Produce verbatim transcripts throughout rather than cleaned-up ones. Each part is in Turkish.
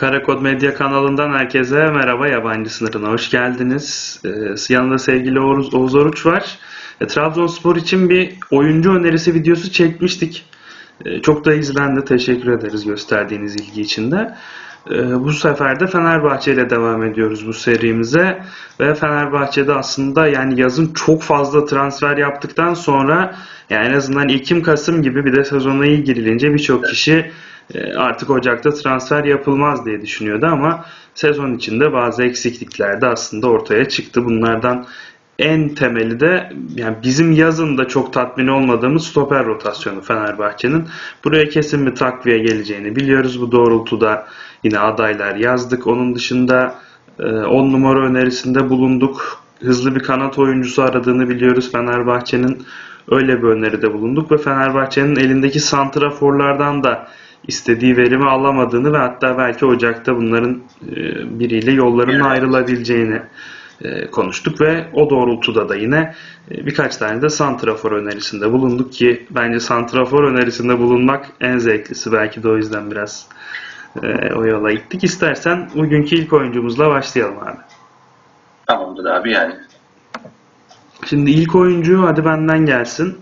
Karakod Medya kanalından herkese merhaba, yabancı sınırına hoş geldiniz. Ee, yanında sevgili Oğuz, Oğuz Oruç var. E, Trabzonspor için bir oyuncu önerisi videosu çekmiştik. E, çok da izlendi, teşekkür ederiz gösterdiğiniz ilgi için de. E, bu sefer de Fenerbahçe ile devam ediyoruz bu serimize. Ve Fenerbahçe'de aslında yani yazın çok fazla transfer yaptıktan sonra yani en azından Ekim-Kasım gibi bir de sezona iyi girilince birçok kişi artık Ocak'ta transfer yapılmaz diye düşünüyordu ama sezon içinde bazı eksiklikler de aslında ortaya çıktı. Bunlardan en temeli de yani bizim yazın da çok tatmin olmadığımız stoper rotasyonu Fenerbahçe'nin. Buraya kesin bir takviye geleceğini biliyoruz. Bu doğrultuda yine adaylar yazdık. Onun dışında on numara önerisinde bulunduk. Hızlı bir kanat oyuncusu aradığını biliyoruz Fenerbahçe'nin. Öyle bir öneride bulunduk ve Fenerbahçe'nin elindeki santraforlardan da istediği verimi alamadığını ve hatta belki Ocak'ta bunların biriyle yollarının ayrılabileceğini konuştuk ve o doğrultuda da yine birkaç tane de santrafor önerisinde bulunduk ki bence santrafor önerisinde bulunmak en zevklisi. Belki de o yüzden biraz o yola gittik. İstersen bugünkü ilk oyuncumuzla başlayalım abi. Tamamdır abi yani. Şimdi ilk oyuncu hadi benden gelsin.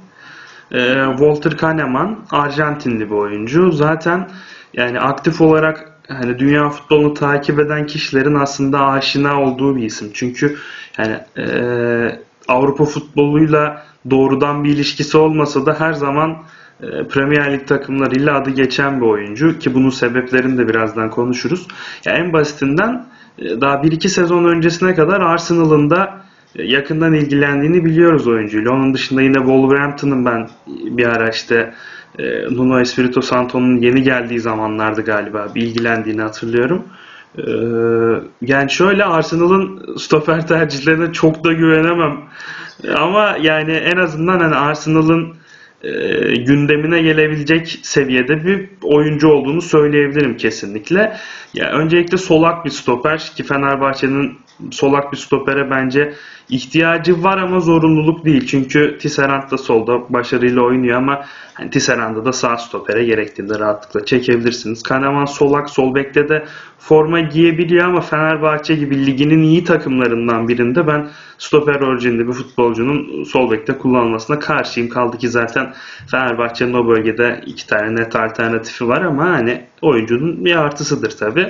Walter Kahneman, Arjantinli bir oyuncu. Zaten yani aktif olarak hani dünya futbolunu takip eden kişilerin aslında aşina olduğu bir isim. Çünkü yani e, Avrupa futboluyla doğrudan bir ilişkisi olmasa da her zaman e, Premier Lig takımlarıyla adı geçen bir oyuncu ki bunun sebeplerini de birazdan konuşuruz. Yani en basitinden e, daha bir iki sezon öncesine kadar Arsenal'ın da yakından ilgilendiğini biliyoruz oyuncuyla. Onun dışında yine Wolverhampton'ın ben bir ara işte e, Nuno Espirito Santo'nun yeni geldiği zamanlarda galiba bir ilgilendiğini hatırlıyorum. E, yani şöyle Arsenal'ın stoper tercihlerine çok da güvenemem. Ama yani en azından hani Arsenal'ın e, gündemine gelebilecek seviyede bir oyuncu olduğunu söyleyebilirim kesinlikle. Ya öncelikle solak bir stoper ki Fenerbahçe'nin solak bir stopere bence ihtiyacı var ama zorunluluk değil. Çünkü Tisserand da solda başarıyla oynuyor ama hani Tisserand'ı da sağ stopere gerektiğinde rahatlıkla çekebilirsiniz. Kahneman solak, sol bekte de forma giyebiliyor ama Fenerbahçe gibi liginin iyi takımlarından birinde ben stoper orijinli bir futbolcunun sol bekte kullanılmasına karşıyım. Kaldı ki zaten Fenerbahçe'nin o bölgede iki tane net alternatifi var ama hani oyuncunun bir artısıdır tabii.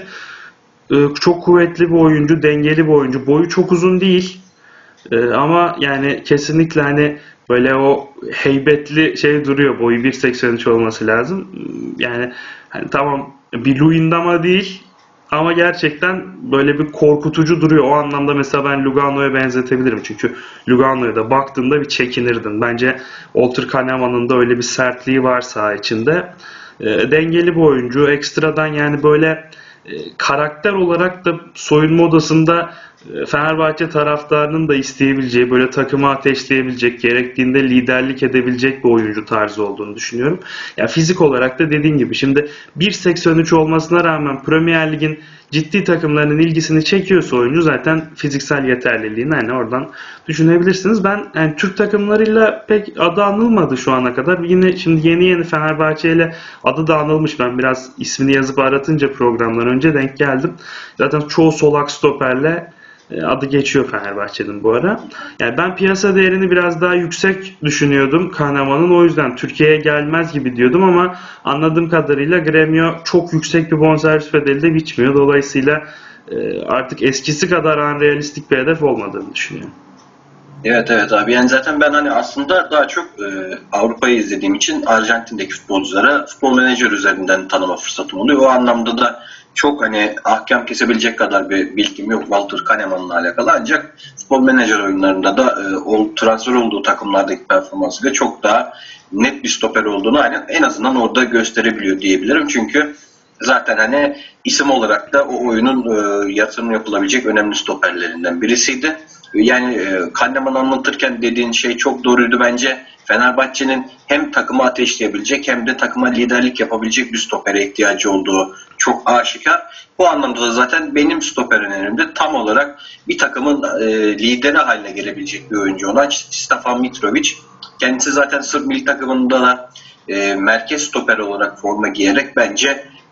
Çok kuvvetli bir oyuncu, dengeli bir oyuncu. Boyu çok uzun değil. Ee, ama yani kesinlikle hani böyle o heybetli şey duruyor. Boyu bir seksen üç olması lazım. Yani hani tamam bir Luyendama değil ama gerçekten böyle bir korkutucu duruyor. O anlamda mesela ben Lugano'ya benzetebilirim. Çünkü Lugano'ya da baktığında bir çekinirdin. Bence Walter Kahneman'ın da öyle bir sertliği var saha içinde. Ee, dengeli bir oyuncu. Ekstradan yani böyle karakter olarak da soyunma odasında Fenerbahçe taraftarının da isteyebileceği, böyle takımı ateşleyebilecek, gerektiğinde liderlik edebilecek bir oyuncu tarzı olduğunu düşünüyorum. Ya fizik olarak da dediğim gibi şimdi bir seksen üç olmasına rağmen Premier Lig'in ciddi takımlarının ilgisini çekiyorsa oyuncu zaten fiziksel yeterliliğini hani oradan düşünebilirsiniz. Ben yani Türk takımlarıyla pek adı anılmadı şu ana kadar. Yine şimdi yeni yeni Fenerbahçe ile adı da anılmış. Ben biraz ismini yazıp aratınca programdan önce denk geldim. Zaten çoğu solak stoperle adı geçiyor Fenerbahçe'nin bu ara. Yani ben piyasa değerini biraz daha yüksek düşünüyordum Kahneman'ın. O yüzden Türkiye'ye gelmez gibi diyordum ama anladığım kadarıyla Gremio çok yüksek bir bonservis bedeli de biçmiyor. Dolayısıyla artık eskisi kadar unrealistik bir hedef olmadığını düşünüyorum. Evet evet abi yani zaten ben hani aslında daha çok e, Avrupa'yı izlediğim için Arjantin'deki futbolculara futbol menajer üzerinden tanıma fırsatım oluyor. O anlamda da çok hani ahkam kesebilecek kadar bir bilgim yok Walter Kahneman'la alakalı ancak futbol menajer oyunlarında da e, o transfer olduğu takımlardaki performansıyla çok daha net bir stoper olduğunu hani en azından orada gösterebiliyor diyebilirim. Çünkü zaten hani isim olarak da o oyunun e, yatırım yapılabilecek önemli stoperlerinden birisiydi. Yani e, Kahneman anlatırken dediğin şey çok doğruydu bence. Fenerbahçe'nin hem takımı ateşleyebilecek hem de takıma liderlik yapabilecek bir stopere ihtiyacı olduğu çok aşikar. Bu anlamda da zaten benim stoper önerimde tam olarak bir takımın e, lideri haline gelebilecek bir oyuncu olan Stefan Mitrovic. Kendisi zaten Sırp milli takımında da e, merkez stoper olarak forma giyerek bence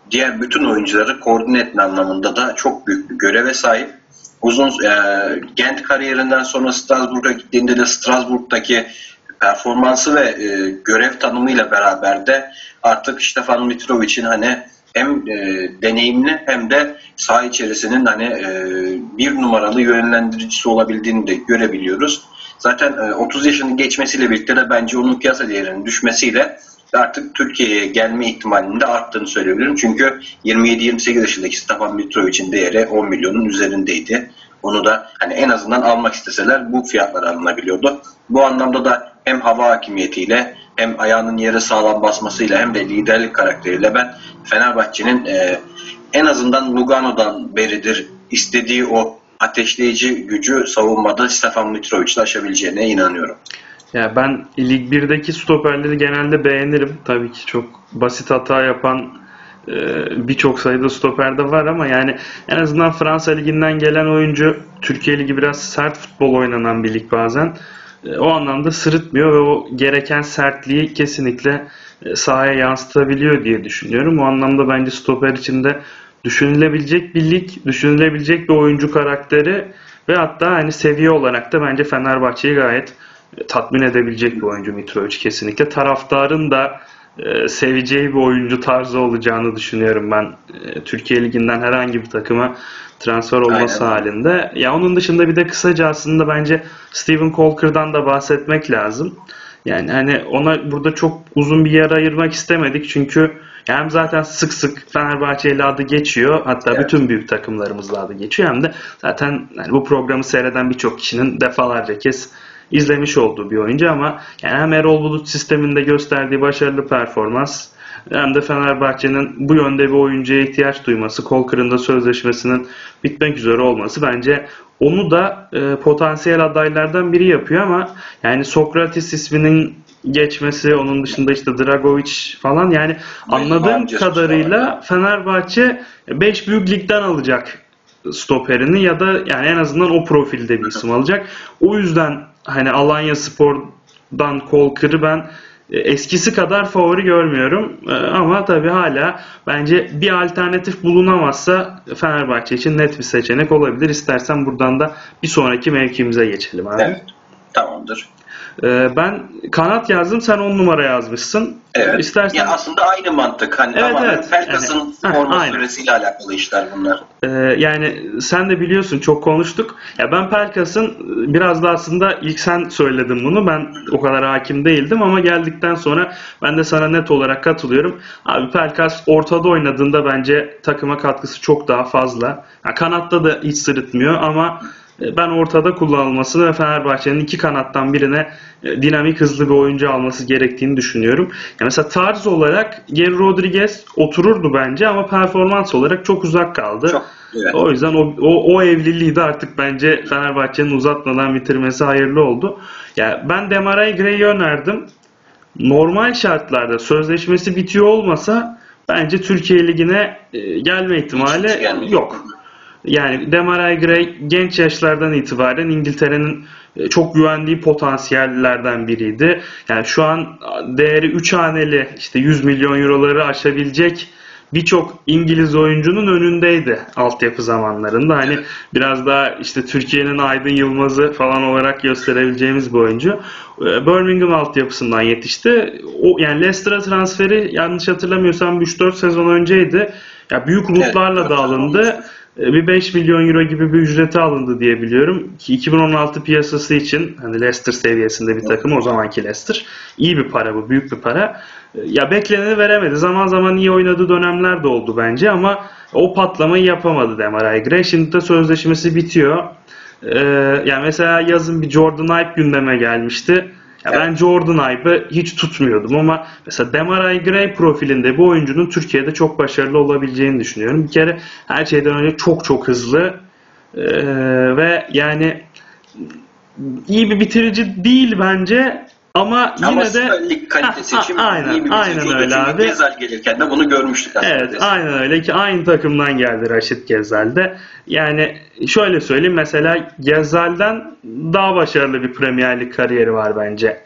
diğer bütün oyuncuları koordine etme anlamında da çok büyük bir göreve sahip. Uzun e, Gent kariyerinden sonra Strasbourg'a gittiğinde de Strasbourg'daki performansı ve e, görev tanımıyla beraber de artık Stefan Mitrovic'in hani hem e, deneyimli hem de saha içerisinin hani e, bir numaralı yönlendiricisi olabildiğini de görebiliyoruz. Zaten e, otuz yaşının geçmesiyle birlikte de bence onun piyasa değerinin düşmesiyle artık Türkiye'ye gelme ihtimalinin de arttığını söyleyebilirim. Çünkü yirmi yedi yirmi sekiz yaşındaki Stefan Mitrovic'in değeri on milyonun üzerindeydi. Onu da hani en azından almak isteseler bu fiyatlara alınabiliyordu. Bu anlamda da hem hava hakimiyetiyle hem ayağının yere sağlam basmasıyla hem de liderlik karakteriyle ben Fenerbahçe'nin e, en azından Lugano'dan beridir istediği o ateşleyici gücü savunmada Stefan Mitrovic'le aşabileceğine inanıyorum. Ya ben Lig birdeki stoperleri genelde beğenirim. Tabii ki çok basit hata yapan e, birçok sayıda stoper de var ama yani en azından Fransa Ligi'nden gelen oyuncu, Türkiye Ligi biraz sert futbol oynanan bir lig bazen. E, o anlamda sırıtmıyor ve o gereken sertliği kesinlikle e, sahaya yansıtabiliyor diye düşünüyorum. O anlamda bence stoper için de düşünülebilecek bir lig, düşünülebilecek bir oyuncu karakteri ve hatta hani seviye olarak da bence Fenerbahçe'yi gayet tatmin edebilecek bir oyuncu Mitrovic kesinlikle. Taraftarın da e, seveceği bir oyuncu tarzı olacağını düşünüyorum ben. E, Türkiye Ligi'nden herhangi bir takıma transfer olması Aynen. halinde. Ya onun dışında bir de kısaca aslında bence Steven Colker'dan da bahsetmek lazım. Yani hani ona burada çok uzun bir yer ayırmak istemedik çünkü hem zaten sık sık Fenerbahçe ile adı geçiyor. Hatta Evet. bütün büyük takımlarımızla adı geçiyor. Hem de zaten yani bu programı seyreden birçok kişinin defalarca kez izlemiş olduğu bir oyuncu ama yani hem Erol Bulut sisteminde gösterdiği başarılı performans hem de Fenerbahçe'nin bu yönde bir oyuncuya ihtiyaç duyması, Colker'ın da sözleşmesinin bitmek üzere olması bence onu da e, potansiyel adaylardan biri yapıyor ama yani Sokratis isminin geçmesi, onun dışında işte Dragovic falan yani anladığım kadarıyla Fenerbahçe beş büyük ligden alacak stoperini ya da yani en azından o profilde bir isim alacak. O yüzden hani Alanyaspor'dan Colker'ı ben e, eskisi kadar favori görmüyorum. E, ama tabii hala bence bir alternatif bulunamazsa Fenerbahçe için net bir seçenek olabilir. İstersen buradan da bir sonraki mevkimize geçelim abi. Evet. Tamamdır. E, ben kanat yazdım, sen on numara yazmışsın. Evet. İstersen... Ya aslında aynı mantık hani Evet, ama evet. Pelkas'ın Yani, forma aynen. süresiyle alakalı işler bunlar. Ee, yani sen de biliyorsun çok konuştuk. Ya ben Pelkas'ın biraz da aslında ilk sen söyledin bunu. Ben o kadar hakim değildim ama geldikten sonra ben de sana net olarak katılıyorum. Abi Pelkas ortada oynadığında bence takıma katkısı çok daha fazla. Ya kanatta da hiç sırıtmıyor ama ben ortada kullanılmasını ve Fenerbahçe'nin iki kanattan birine dinamik hızlı bir oyuncu alması gerektiğini düşünüyorum. Ya mesela tarz olarak Geri Rodriguez otururdu bence ama performans olarak çok uzak kaldı. Çok, evet. O yüzden o, o, o evliliği de artık bence Fenerbahçe'nin uzatmadan bitirmesi hayırlı oldu. Ya ben Demarai Gray'i önerdim. Normal şartlarda sözleşmesi bitiyor olmasa bence Türkiye Ligi'ne e, gelme ihtimali Hiç gelmeyecek. yok. Yani Demarai Gray genç yaşlardan itibaren İngiltere'nin çok güvendiği potansiyellerden biriydi. Yani şu an değeri üç haneli işte yüz milyon euroları aşabilecek birçok İngiliz oyuncunun önündeydi altyapı zamanlarında. Hani Evet. biraz daha işte Türkiye'nin Aydın Yılmaz'ı falan olarak gösterebileceğimiz bir oyuncu. Birmingham altyapısından yetişti. O yani Leicester'a transferi yanlış hatırlamıyorsam üç dört sezon önceydi. Ya büyük umutlarla Evet, da alındı. Bir beş milyon euro gibi bir ücreti alındı diye biliyorum. Ki iki bin on altı piyasası için hani Leicester seviyesinde bir takım, o zamanki Leicester. İyi bir para bu, büyük bir para. Ya bekleneni veremedi. Zaman zaman iyi oynadığı dönemler de oldu bence ama o patlamayı yapamadı Demarai Gray. Şimdi de sözleşmesi bitiyor. Ee, yani mesela yazın bir Jordan Ibe gündeme gelmişti. Ya ben Jordan Ibe'ı hiç tutmuyordum ama mesela Demarai Gray profilinde bu oyuncunun Türkiye'de çok başarılı olabileceğini düşünüyorum. Bir kere her şeyden önce çok çok hızlı ee, ve yani iyi bir bitirici değil bence ama yine Ama de Süper Lig kalitesi Ha, için ha, aynen, iyi bir aynen bitirici öyle oldu. Çünkü abi. Gezal gelirken de bunu görmüştük aslında. Evet, aynen öyle ki aynı takımdan geldi Raşit Gezal'de. Yani şöyle söyleyeyim, mesela Gezal'den daha başarılı bir Premier Lig kariyeri var bence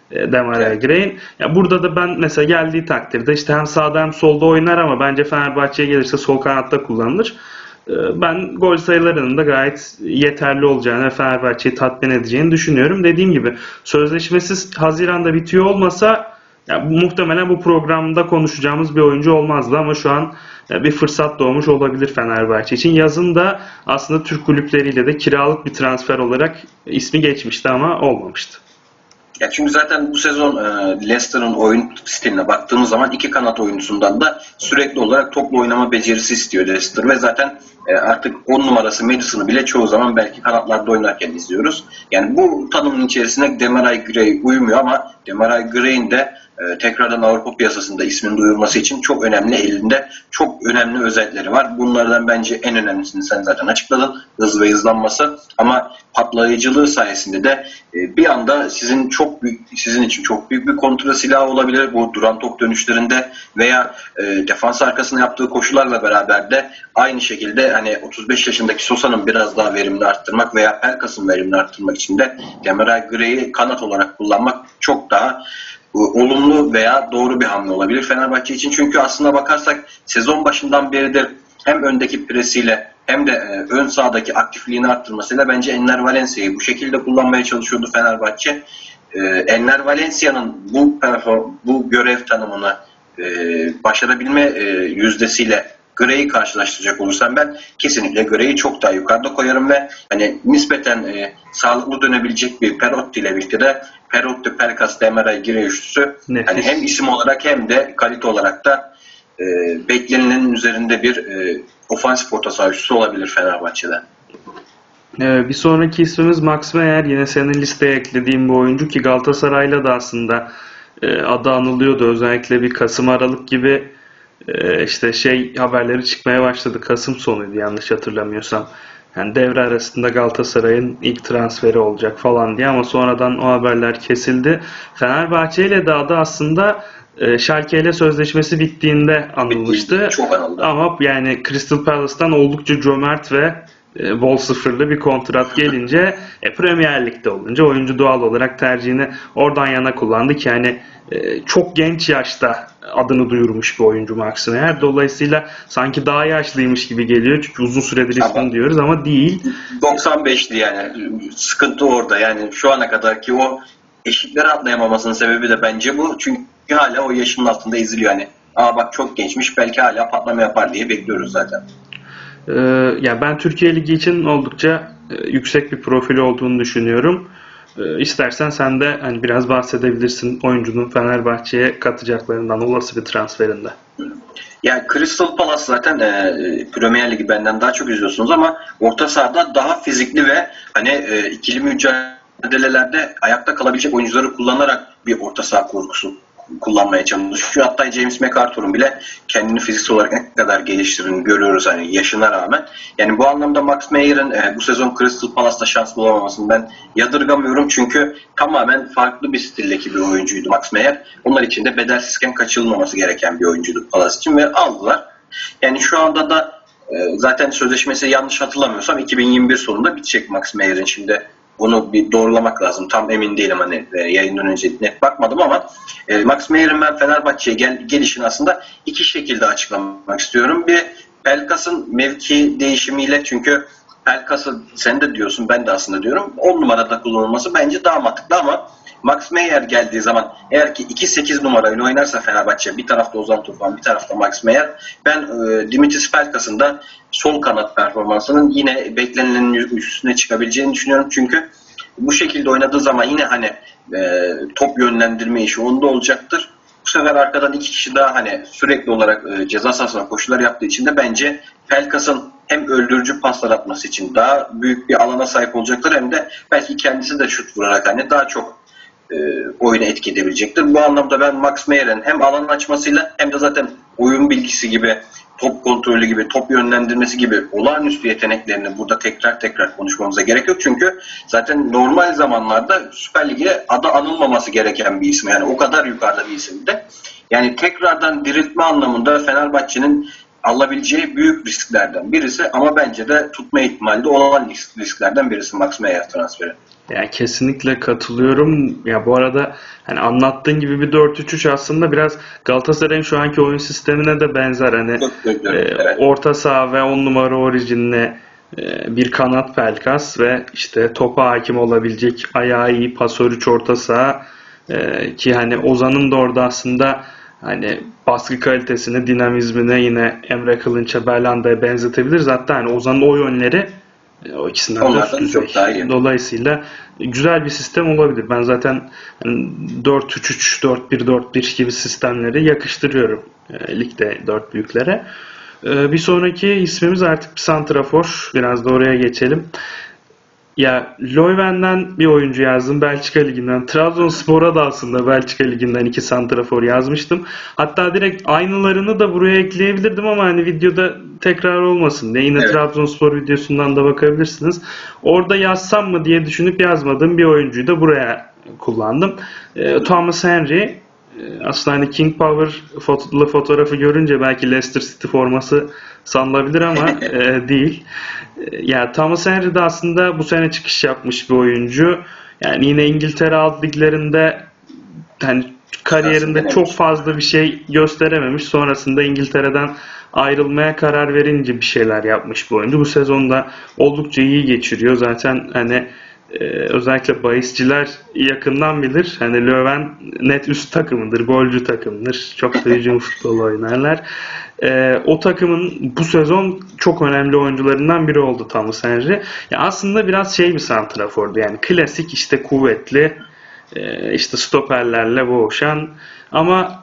e, Demarai Evet. Gray'in. Ya burada da ben mesela geldiği takdirde işte hem sağda hem solda oynar ama bence Fenerbahçe'ye gelirse sol kanatta kullanılır. E, Ben gol sayılarının da gayet yeterli olacağını ve Fenerbahçe'yi tatmin edeceğini düşünüyorum. Dediğim gibi sözleşmesiz Haziran'da bitiyor olmasa ya bu, muhtemelen bu programda konuşacağımız bir oyuncu olmazdı ama şu an e, bir fırsat doğmuş olabilir Fenerbahçe için. Yazın da aslında Türk kulüpleriyle de kiralık bir transfer olarak ismi geçmişti ama olmamıştı. Ya çünkü zaten bu sezon e, Leicester'ın oyun stiline baktığımız zaman iki kanat oyuncusundan da sürekli olarak toplu oynama becerisi istiyor Leicester ve zaten e, artık on numarası Madison'ı bile çoğu zaman belki kanatlarda oynarken izliyoruz. Yani bu tanımın içerisine Demarai Gray uymuyor ama Demarai Gray'in de e, tekrardan Avrupa piyasasında isminin duyurması için çok önemli, elinde çok önemli özellikleri var. Bunlardan bence en önemlisini sen zaten açıkladın. Hız ve hızlanması ama patlayıcılığı sayesinde de e, bir anda sizin çok büyük, sizin için çok büyük bir kontra silahı olabilir. Bu duran top dönüşlerinde veya e, defans arkasına yaptığı koşularla beraber de aynı şekilde hani otuz beş yaşındaki Sosa'nın biraz daha verimini arttırmak veya Pelkas'ın verimini arttırmak için de Demarai Gray'i kanat olarak kullanmak çok daha olumlu veya doğru bir hamle olabilir Fenerbahçe için. Çünkü aslına bakarsak sezon başından beridir hem öndeki presiyle hem de e, ön sahadaki aktifliğini arttırmasıyla bence Enner Valencia'yı bu şekilde kullanmaya çalışıyordu Fenerbahçe. E, Enner Valencia'nın bu perform- bu görev tanımını e, başarabilme e, yüzdesiyle Gray'i karşılaştıracak olursam ben kesinlikle Gray'i çok daha yukarıda koyarım ve hani nispeten e, sağlıklı dönebilecek bir Perotti ile birlikte de Perotti, Pelkas, Demarai, Gray üçlüsü hani hem isim olarak hem de kalite olarak da e, beklenilenin üzerinde bir e, ofansif orta saha üçlüsü olabilir Fenerbahçe'de. Ee, bir sonraki ismimiz Max Meyer. Yine senin listeye eklediğin bir oyuncu ki Galatasaray'la da aslında e, adı anılıyordu. Özellikle bir Kasım Aralık gibi e, işte şey haberleri çıkmaya başladı. Kasım sonuydu yanlış hatırlamıyorsam. Yani devre arasında Galatasaray'ın ilk transferi olacak falan diye ama sonradan o haberler kesildi. Fenerbahçe ile de adı aslında e, Schalke ile sözleşmesi bittiğinde anılmıştı. Çok anıldı. Ama yani Crystal Palace'tan oldukça cömert ve e, bol sıfırlı bir kontrat gelince e, Premier Lig'de olunca oyuncu doğal olarak tercihini oradan yana kullandı ki yani e, çok genç yaşta adını duyurmuş bir oyuncu Max Meyer. Dolayısıyla sanki daha yaşlıymış gibi geliyor çünkü uzun süredir ismini diyoruz ama değil. doksan beşti yani. Sıkıntı orada. Yani şu ana kadarki o eşikleri atlayamamasının sebebi de bence bu. Çünkü hala o yaşının altında eziliyor. Yani aa bak çok gençmiş belki hala patlama yapar diye bekliyoruz zaten. Ee, yani ben Türkiye Ligi için oldukça e, yüksek bir profili olduğunu düşünüyorum. Ee, istersen sen de hani biraz bahsedebilirsin oyuncunun Fenerbahçe'ye katacaklarından olası bir transferinde. Yani Crystal Palace zaten e, Premier Ligi benden daha çok izliyorsunuz ama orta sahada daha fizikli ve hani e, ikili mücadelelerde ayakta kalabilecek oyuncuları kullanarak bir orta saha kurgusu kullanmaya çalışıyor. Hatta James McArthur'un bile kendini fiziksel olarak ne kadar geliştirdiğini görüyoruz hani yaşına rağmen. Yani bu anlamda Max Meyer'in e, bu sezon Crystal Palace'ta şans bulamamasını ben yadırgamıyorum. Çünkü tamamen farklı bir stildeki bir oyuncuydu Max Meyer. Onlar için de bedelsizken kaçırılmaması gereken bir oyuncuydu Palace için ve aldılar. Yani şu anda da e, zaten sözleşmesi yanlış hatırlamıyorsam iki bin yirmi bir sonunda bitecek Max Meyer'in. Şimdi bunu bir doğrulamak lazım. Tam emin değilim hani e, yayından önce net bakmadım ama e, Max Meyer'in ben Fenerbahçe'ye gel, gelişini aslında iki şekilde açıklamak istiyorum. Bir Pelkas'ın mevki değişimiyle çünkü Pelkas'ı sen de diyorsun ben de aslında diyorum on numarada kullanılması bence daha mantıklı ama Max Meyer geldiği zaman eğer ki iki sekiz numarayla oynarsa Fenerbahçe bir tarafta Ozan Tufan bir tarafta Max Meyer ben e, Dimitris Pelkas'ın da sol kanat performansının yine beklenilenin üstüne çıkabileceğini düşünüyorum. Çünkü bu şekilde oynadığı zaman yine hani e, top yönlendirme işi onda olacaktır. Bu sefer arkadan iki kişi daha hani sürekli olarak e, ceza sahasına koşular yaptığı için de bence Pelkas'ın hem öldürücü paslar atması için daha büyük bir alana sahip olacaktır hem de belki kendisi de şut vurarak hani daha çok e, oyunu etki edebilecektir. Bu anlamda ben Max Meyer'in hem alan açmasıyla hem de zaten oyun bilgisi gibi top kontrolü gibi, top yönlendirmesi gibi olağanüstü yeteneklerini burada tekrar tekrar konuşmamıza gerek yok. Çünkü zaten normal zamanlarda Süper Lig'e adı anılmaması gereken bir isim. Yani o kadar yukarıda bir isim de. Yani tekrardan diriltme anlamında Fenerbahçe'nin alabileceği büyük risklerden birisi ama bence de tutma ihtimali de olan risk, risklerden birisi Max Meyer transferi. Yani kesinlikle katılıyorum. Ya bu arada hani anlattığın gibi bir dört üç üç aslında biraz Galatasaray'ın şu anki oyun sistemine de benzer. Hani Çok güzel, e, evet. orta saha ve on numara orijinle e, bir kanat Pelkas ve işte topa hakim olabilecek ayağı iyi pasör üç orta saha e, ki hani Ozan'ın da orada aslında hani baskı kalitesini, dinamizmine yine Emre Kılınç'a, Belhanda'ya benzetebiliriz. Hatta hani Ozan'ın o yönleri e, o ikisinden de üst Onlardan düzey. çok daha iyi. Dolayısıyla güzel bir sistem olabilir. Ben zaten hani dört üç üç, dört bir dört bir gibi sistemleri yakıştırıyorum e, ligde dört büyüklere. E, bir sonraki ismimiz artık bir santrafor. Biraz da oraya geçelim. Ya Leuven'den bir oyuncu yazdım Belçika Ligi'nden. Trabzonspor'a da aslında Belçika Ligi'nden iki santrafor yazmıştım. Hatta direkt aynılarını da buraya ekleyebilirdim ama hani videoda tekrar olmasın diye. Yine Evet. Trabzonspor videosundan da bakabilirsiniz. Orada yazsam mı diye düşünüp yazmadığım bir oyuncuyu da buraya kullandım. E, Thomas Henry. E, Aslında hani King Power foto- fotoğrafı görünce belki Leicester City forması sanılabilir ama e, değil. E, Ya Thomas Henry de aslında bu sene çıkış yapmış bir oyuncu. Yani yine İngiltere alt liglerinde hani kariyerinde çok fazla bir şey gösterememiş. Sonrasında İngiltere'den ayrılmaya karar verince bir şeyler yapmış bu oyuncu. Bu sezonda oldukça iyi geçiriyor. Zaten hani e, özellikle bahisçiler yakından bilir. Hani Löwen net üst takımıdır, golcü takımdır. Çok da hücum futbolu oynarlar. E, o takımın bu sezon çok önemli oyuncularından biri oldu Thomas Henry. Ya aslında biraz şey bir santrafordu. Yani klasik işte kuvvetli, e, işte stoperlerle boğuşan ama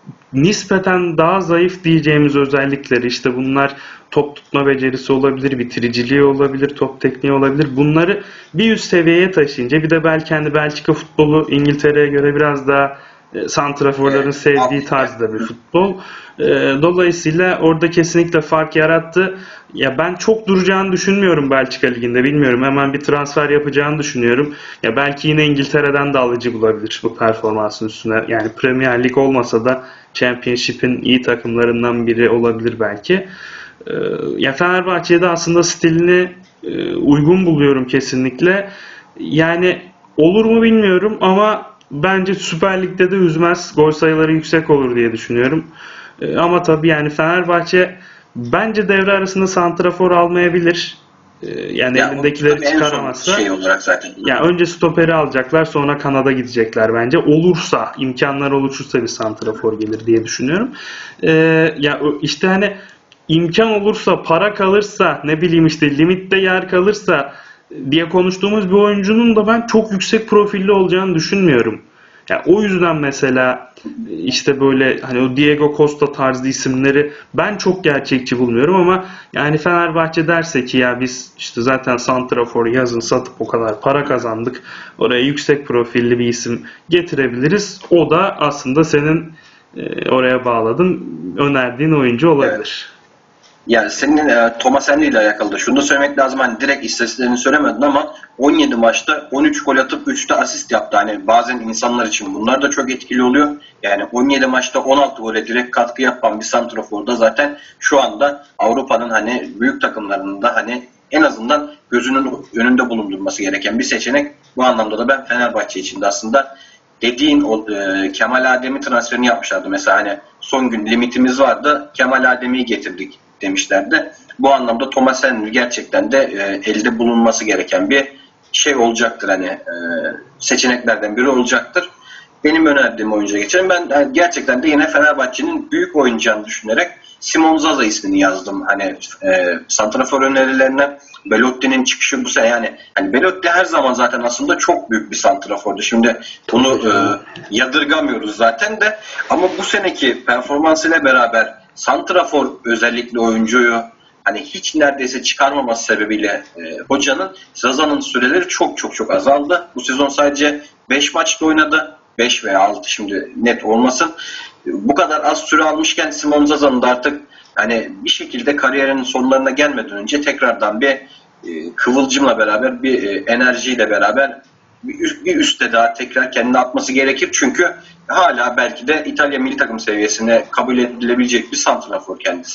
nispeten daha zayıf diyeceğimiz özellikleri işte bunlar top tutma becerisi olabilir, bitiriciliği olabilir, top tekniği olabilir. Bunları bir üst seviyeye taşıyınca bir de belki hani Belçika futbolu İngiltere'ye göre biraz daha e, santraforların Evet, sevdiği tarzda bir futbol. E, Dolayısıyla orada kesinlikle fark yarattı. Ya ben çok duracağını düşünmüyorum Belçika Ligi'nde. Bilmiyorum. Hemen bir transfer yapacağını düşünüyorum. Ya belki yine İngiltere'den de alıcı bulabilir bu performansın üstüne. Yani Premier Lig olmasa da Championship'in iyi takımlarından biri olabilir belki. Ee, Ya Fenerbahçe'de aslında stilini e, uygun buluyorum kesinlikle. Yani olur mu bilmiyorum ama bence Süper Lig'de de üzmez. Gol sayıları yüksek olur diye düşünüyorum. Ee, Ama tabii yani Fenerbahçe bence devre arasında santrafor almayabilir. Ee, Yani Ya, o elindekileri tabii en son çıkaramazsa. şey olarak zaten. Ya önce stoperi alacaklar, sonra kanada gidecekler bence. Olursa, imkanlar oluşursa bir santrafor gelir diye düşünüyorum. Ee, ya o- işte hani imkan olursa, para kalırsa, ne bileyim işte limitte yer kalırsa diye konuştuğumuz bir oyuncunun da ben çok yüksek profilli olacağını düşünmüyorum. Ya o yüzden mesela işte böyle hani o Diego Costa tarzı isimleri ben çok gerçekçi bulmuyorum ama yani Fenerbahçe derse ki ya biz işte zaten santrafor yazın satıp o kadar para kazandık. Oraya yüksek profilli bir isim getirebiliriz. O da aslında senin e, oraya bağladın önerdiğin oyuncu olabilir. Yani senin e, Thomas Henry ile alakalı da şunu da söylemek lazım. Hani direkt istatistiklerini söylemedin ama on yedi maçta on üç gol atıp üçte asist yaptı. Hani bazen insanlar için bunlar da çok etkili oluyor. Yani on yedi maçta on altı gole direkt katkı yapan bir santrafor da zaten şu anda Avrupa'nın hani büyük takımlarında hani en azından gözünün önünde bulundurması gereken bir seçenek. Bu anlamda da ben Fenerbahçe için de aslında dediğin o e, Kemal Adem'i transferini yapmışlardı. Mesela hani son gün limitimiz vardı. Kemal Adem'i getirdik demişlerdi. Bu anlamda Thomas Henry gerçekten de e, elde bulunması gereken bir şey olacaktır. Hani e, seçeneklerden biri olacaktır. Benim önerdiğim oyuncuya geçelim. Ben yani gerçekten de yine Fenerbahçe'nin büyük oynayacağını düşünerek Simon Zaza ismini yazdım. Hani e, santrafor önerilerine Belotti'nin çıkışı bu sene yani hani Belotti her zaman zaten aslında çok büyük bir santrafordu. Şimdi bunu e, yadırgamıyoruz zaten de ama bu seneki performansıyla beraber santrafor özellikle oyuncuyu hani hiç neredeyse çıkarmaması sebebiyle e, hocanın Zaza'nın süreleri çok çok çok azaldı. Bu sezon sadece beş maçta oynadı. beş veya altı şimdi net olmasın. Bu kadar az süre almışken Simon Zaza'nın da artık hani bir şekilde kariyerinin sonlarına gelmeden önce tekrardan bir e, kıvılcımla beraber bir e, enerjiyle beraber bir, üst, bir üstte daha tekrar kendini atması gerekir. Çünkü hala belki de İtalya milli takım seviyesine kabul edilebilecek bir santrafor kendisi.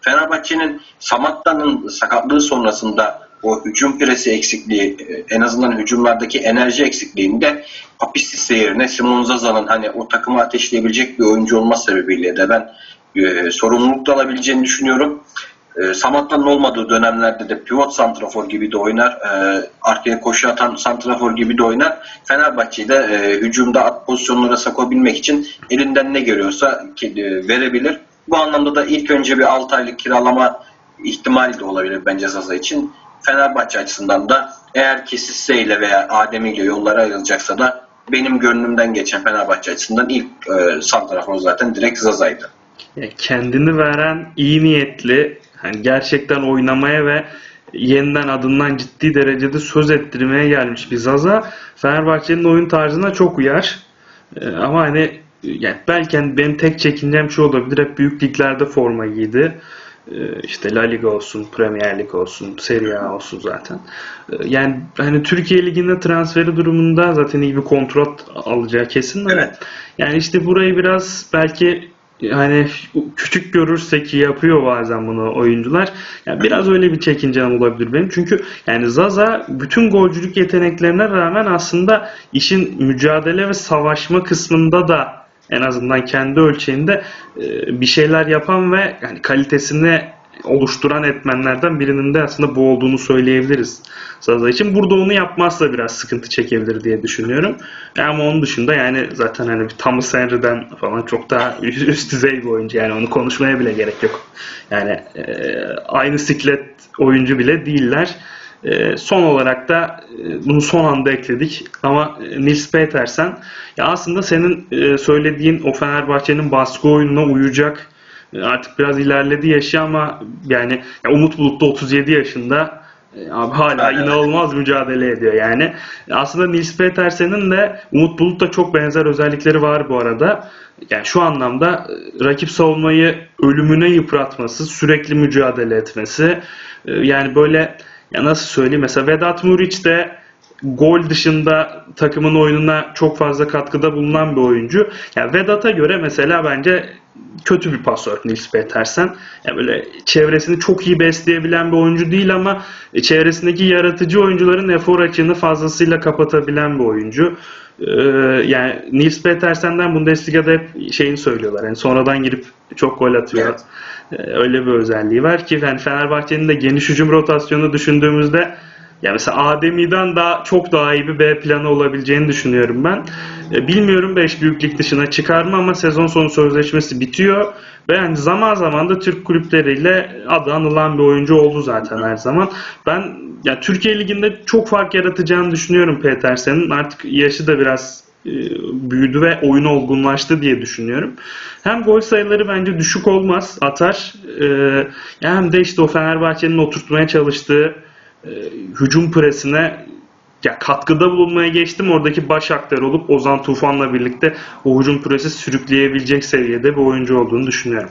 Fenerbahçe'nin Samatta'nın sakatlığı sonrasında o hücum presi eksikliği, en azından hücumlardaki enerji eksikliğinde Papistis yerine Simon Zaza'nın hani o takımı ateşleyebilecek bir oyuncu olması sebebiyle de ben e, sorumluluk da alabileceğini düşünüyorum. E, Samatta'nın olmadığı dönemlerde de pivot santrafor gibi de oynar, e, arkaya koşu atan santrafor gibi de oynar. Fenerbahçe'yi de e, hücumda at pozisyonlara sokabilmek için elinden ne görüyorsa e, verebilir. Bu anlamda da ilk önce bir altı aylık kiralama ihtimali de olabilir bence Zaza için. Fenerbahçe açısından da eğer Kesisse ile veya Ademi ile yollara ayrılacaksa da benim gönlümden geçen Fenerbahçe açısından ilk e, santrafor zaten direkt Zaza'ydı. Kendini veren, iyi niyetli, hani gerçekten oynamaya ve yeniden adından ciddi derecede söz ettirmeye gelmiş bir Zaza Fenerbahçe'nin oyun tarzına çok uyar. Ee, ama hani yani belki hani benim tek çekincem şu olabilir. Hep büyük liglerde forma giydi. Ee, işte La Liga olsun, Premier Lig olsun, Serie A olsun zaten. Ee, yani hani Türkiye Ligi'nde transferi durumunda zaten iyi bir kontrat alacağı kesin. Evet. Yani işte burayı biraz belki hani küçük görürse ki yapıyor bazen bunu oyuncular. Yani biraz öyle bir çekincem olabilir benim. Çünkü yani Zaza bütün golcülük yeteneklerine rağmen aslında işin mücadele ve savaşma kısmında da en azından kendi ölçeğinde bir şeyler yapan ve yani kalitesini oluşturan etmenlerden birinin de aslında bu olduğunu söyleyebiliriz Zaza için. Burada onu yapmazsa biraz sıkıntı çekebilir diye düşünüyorum. Ama onun dışında yani zaten hani bir Thomas Henry'den falan çok daha üst düzey bir oyuncu. Yani onu konuşmaya bile gerek yok. Yani e, aynı siklet oyuncu bile değiller. E, son olarak da e, bunu son anda ekledik. Ama Nils Petersen ya aslında senin e, söylediğin o Fenerbahçe'nin baskı oyununa uyacak, artık biraz ilerledi yaşı ama yani ya Umut Bulut da otuz yedi yaşında abi hala inanılmaz mücadele ediyor yani. Aslında Nils Petersen'in de Umut Bulut'la çok benzer özellikleri var bu arada. Yani şu anlamda rakip savunmayı ölümüne yıpratması, sürekli mücadele etmesi. Yani böyle ya nasıl söyleyeyim, mesela Vedat Muriç de gol dışında takımın oyununa çok fazla katkıda bulunan bir oyuncu. Yani Vedat'a göre mesela bence kötü bir pasör Nils Petersen. Yani böyle çevresini çok iyi besleyebilen bir oyuncu değil ama çevresindeki yaratıcı oyuncuların efor açığını fazlasıyla kapatabilen bir oyuncu. Ee, yani Nils Petersen'den Bundesliga'da hep şeyini söylüyorlar. Yani sonradan girip çok gol atıyor. Evet. Ee, öyle bir özelliği var ki yani Fenerbahçe'nin de geniş hücum rotasyonunu düşündüğümüzde ya mesela Ademi'den daha çok daha iyi bir B planı olabileceğini düşünüyorum ben. E, bilmiyorum beş büyüklük dışına çıkar mı ama sezon sonu sözleşmesi bitiyor ve yani zaman zaman da Türk kulüpleriyle adı anılan bir oyuncu oldu zaten her zaman. Ben ya Türkiye Ligi'nde çok fark yaratacağını düşünüyorum Petersen'in. Artık yaşı da biraz e, büyüdü ve oyunu olgunlaştı diye düşünüyorum. Hem gol sayıları bence düşük olmaz, atar. E, hem de işte o Fenerbahçe'nin oturtmaya çalıştığı e, hücum presine ya katkıda bulunmaya geçtim. Oradaki baş aktör olup Ozan Tufan'la birlikte o hücum presi sürükleyebilecek seviyede bir oyuncu olduğunu düşünüyorum.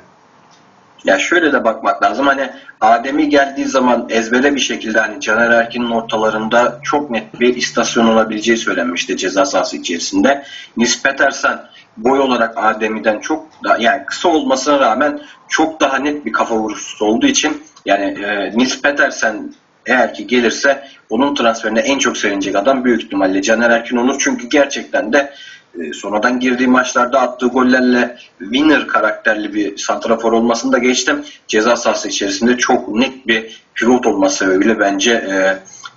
Ya şöyle de bakmak lazım. Hani Ademi geldiği zaman ezbere bir şekilde hani Caner Erkin'in ortalarında çok net bir istasyon olabileceği söylenmişti ceza sahası içerisinde. Nils Petersen boy olarak Ademi'den çok daha, yani kısa olmasına rağmen çok daha net bir kafa vuruşu olduğu için yani e, Nils Petersen eğer ki gelirse onun transferine en çok sevinecek adam büyük ihtimalle Caner Erkin olur. Çünkü gerçekten de e, sonradan girdiği maçlarda attığı gollerle winner karakterli bir santrafor olmasını da geçtim. Ceza sahası içerisinde çok net bir pivot olması sebebiyle bence e,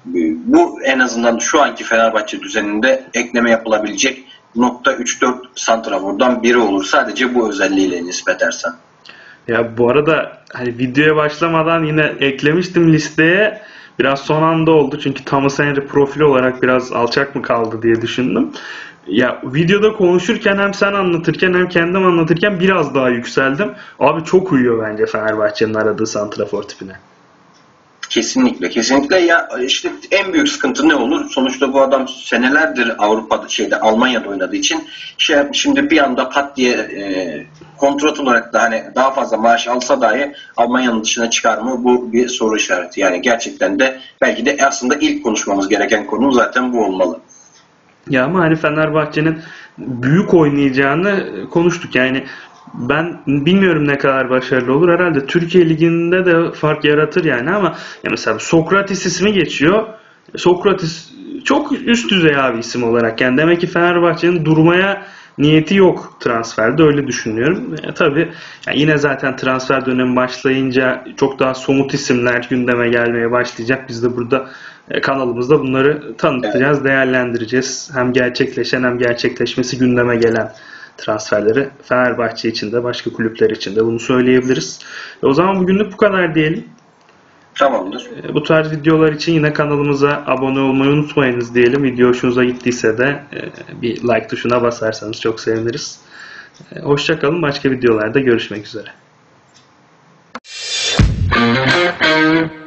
bu en azından şu anki Fenerbahçe düzeninde ekleme yapılabilecek nokta üç dört santrafordan biri olur. Sadece bu özelliğiyle nispet edersen. Ya bu arada hani videoya başlamadan yine eklemiştim listeye. Biraz son anda oldu çünkü Thomas Henry profili olarak biraz alçak mı kaldı diye düşündüm. Ya videoda konuşurken hem sen anlatırken hem kendim anlatırken biraz daha yükseldim. Abi çok uyuyor bence Fenerbahçe'nin aradığı santrafor tipine. Kesinlikle, kesinlikle. Ya işte en büyük sıkıntı ne olur? Sonuçta bu adam senelerdir Avrupa'da, şeyde Almanya'da oynadığı için şey şimdi bir anda pat diye e, kontrat olarak da hani daha fazla maaş alsa dahi Almanya'nın dışına çıkar mı? Bu bir soru işareti. Yani gerçekten de belki de aslında ilk konuşmamız gereken konu zaten bu olmalı. Ya ama hani Fenerbahçe'nin büyük oynayacağını konuştuk. Yani Ben bilmiyorum ne kadar başarılı olur. Herhalde Türkiye Ligi'nde de fark yaratır yani ama ya mesela Sokratis ismi geçiyor. Sokratis çok üst düzey abi isim olarak. Yani demek ki Fenerbahçe'nin durmaya niyeti yok transferde, öyle düşünüyorum. E, tabii yani yine zaten transfer dönemi başlayınca çok daha somut isimler gündeme gelmeye başlayacak. Biz de burada e, kanalımızda bunları tanıtacağız, değerlendireceğiz. Hem gerçekleşen hem gerçekleşmesi gündeme gelen transferleri Fenerbahçe için de başka kulüpler için de bunu söyleyebiliriz. E, o zaman bugünlük bu kadar diyelim. Tamamdır. E, bu tarz videolar için yine kanalımıza abone olmayı unutmayınız diyelim. Video hoşunuza gittiyse de e, bir like tuşuna basarsanız çok seviniriz. E, hoşça kalın. Başka videolarda görüşmek üzere.